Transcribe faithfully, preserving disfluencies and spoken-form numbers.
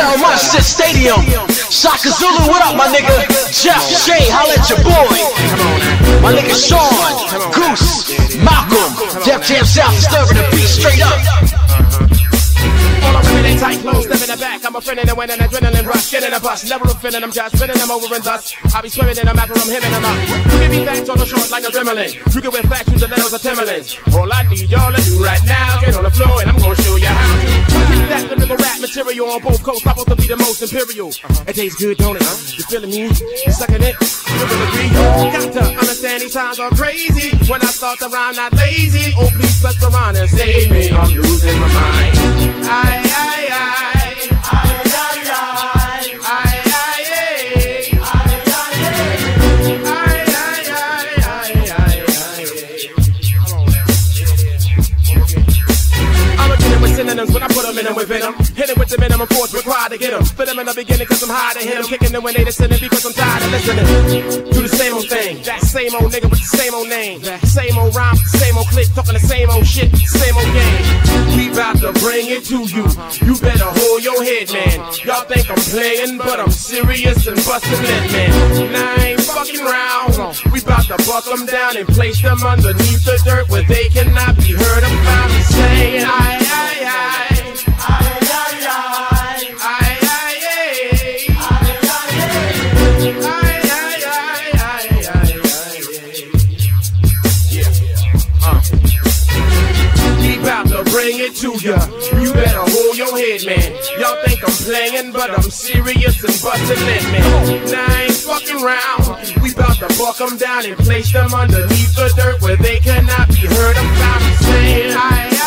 Yo, Monch to the stadium. Shaka Zulu, what up, my nigga? Jeff, Shay, holla at your boy. My nigga Sean, Goose, Malcolm, Def Jam South, disturbing the beat straight up. All the women in tight clothes, step in the back. I'm a friend in the wind and adrenaline rush. Get in the bus, never offending them, just spinning them over and thus. I be swimming in them after I'm hemming them up. You give me facts on the short like a gremlin. You can wear facts with the levels of Timberlands. All I need y'all to do right now, get on the floor and I'm gonna show you how to. Keep that lyrical rap material on both coasts. I'm supposed to be the most imperial. It tastes good, don't it? Huh? You feeling me? You sucking it? You will agree? Got to understand these times are crazy. When I start to rhyme, not lazy. Oh, please bless the rhyme and save me. I'm losing my mind. I, I, I. When I put them in them with venom, hit it with the minimum force required to get them. Fit them in the beginning cause I'm high to hit them. Kicking them when they listening because I'm tired of listening. Do the same old thing, that same old nigga with the same old name. That same old rhyme, same old click, talking the same old shit, same old game. We bout to bring it to you, you better hold your head, man. Y'all think I'm playing, but I'm serious and busting it, man. Now I ain't fucking round. We bout to buck them down and place them underneath the dirt where they cannot be heard. I'm about to say, I, I, I. Bring it to ya. You better hold your head, man. Y'all think I'm playing, but I'm serious and bustin' it, man. Now I ain't fucking round. We bout to buck them down and place them underneath the dirt where they cannot be heard. I'm about to say, I